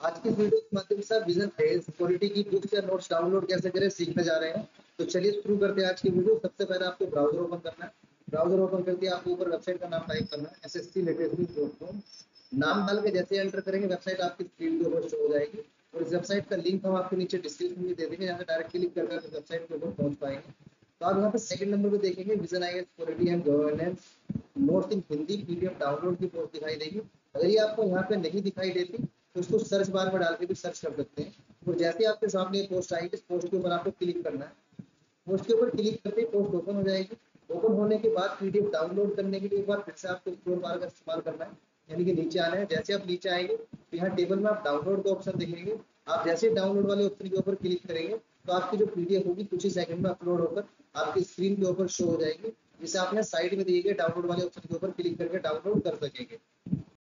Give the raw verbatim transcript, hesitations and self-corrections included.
आज की वीडियो के माध्यम से आप विजन हाइस्ट क्वालिटी की बुक्स या नोट्स डाउनलोड कैसे करें सीखने जा रहे हैं। तो चलिए शुरू करते हैं आज की वीडियो। सबसे पहले आपको ब्राउजर ओपन करना है। ब्राउजर ओपन करके आपको ऊपर वेबसाइट का नाम टाइप करना है, S S C latest news dot com. नाम डाल के जैसे एंटर करेंगे वेबसाइट आपकी स्क्रीन के ऊपर शो हो जाएगी और इस वेबसाइट का लिंक हम आपको नीचे डिस्क्रिप्शन में दे देंगे, जहाँ से डायरेक्ट क्लिक करके वेबसाइट के ऊपर पहुंच पाएंगे। तो आप यहाँ पे सेकंड नंबर पे देखेंगे vision highest quality and governance notes in Hindi PDF download की पोस्ट दिखाई देगी। अगर ये आपको यहाँ पे नहीं दिखाई देती तो उसको सर्च बार में डाल के भी सर्च कर सकते हैं। तो जैसे ही आपके सामने ये पोस्ट आएगी, इस पोस्ट के ऊपर आपको क्लिक करना है। पोस्ट के ऊपर क्लिक करते ही पोस्ट ओपन हो जाएगी। ओपन होने के बाद पीडीएफ डाउनलोड करने के लिए एक बार फिर से आपको स्क्रॉल बार का इस्तेमाल करना है, यानी कि नीचे आना है। जैसे आप नीचे आएंगे तो यहाँ टेबल में आप डाउनलोड का ऑप्शन देखेंगे। आप जैसे डाउनलोड वाले ऑप्शन के ऊपर क्लिक करेंगे तो आपकी जो पीडीएफ होगी कुछ ही सेकंड में अपलोड होकर आपकी स्क्रीन के ऊपर शो हो जाएगी, जिसे आपने साइड में दिए गए डाउनलोड वाले ऑप्शन के ऊपर क्लिक करके डाउनलोड कर सकेंगे।